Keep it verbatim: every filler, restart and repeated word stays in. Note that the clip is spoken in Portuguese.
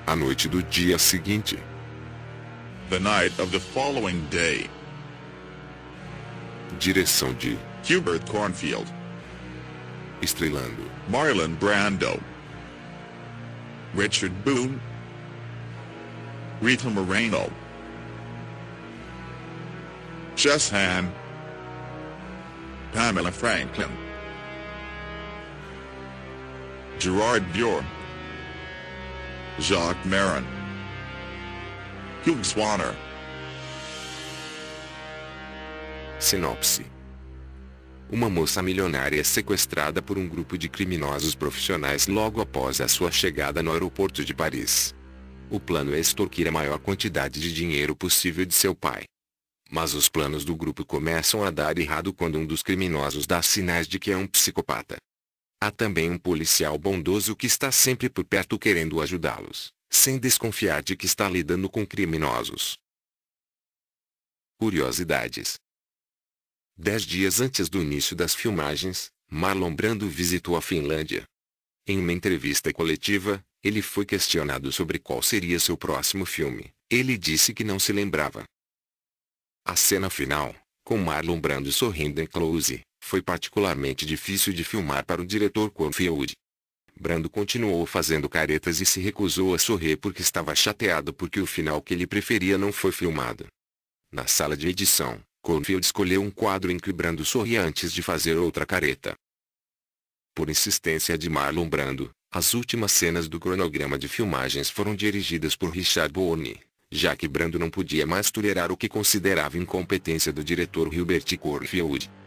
A noite do dia seguinte. The night of the following day. Direção de Hubert Cornfield. Estrelando Marlon Brando, Richard Boone, Rita Moreno, Jess Hahn, Pamela Franklin, Gerard Bjorn, Jacques Maron, Hugh Swanner. Sinopse. Uma moça milionária é sequestrada por um grupo de criminosos profissionais logo após a sua chegada no aeroporto de Paris. O plano é extorquir a maior quantidade de dinheiro possível de seu pai. Mas os planos do grupo começam a dar errado quando um dos criminosos dá sinais de que é um psicopata. Há também um policial bondoso que está sempre por perto querendo ajudá-los, sem desconfiar de que está lidando com criminosos. Curiosidades. Dez dias antes do início das filmagens, Marlon Brando visitou a Finlândia. Em uma entrevista coletiva, ele foi questionado sobre qual seria seu próximo filme. Ele disse que não se lembrava. A cena final, com Marlon Brando sorrindo em close, foi particularmente difícil de filmar para o diretor Cornfield. Brando continuou fazendo caretas e se recusou a sorrir porque estava chateado porque o final que ele preferia não foi filmado. Na sala de edição, Cornfield escolheu um quadro em que Brando sorria antes de fazer outra careta. Por insistência de Marlon Brando, as últimas cenas do cronograma de filmagens foram dirigidas por Richard Boone, já que Brando não podia mais tolerar o que considerava incompetência do diretor Hubert Cornfield.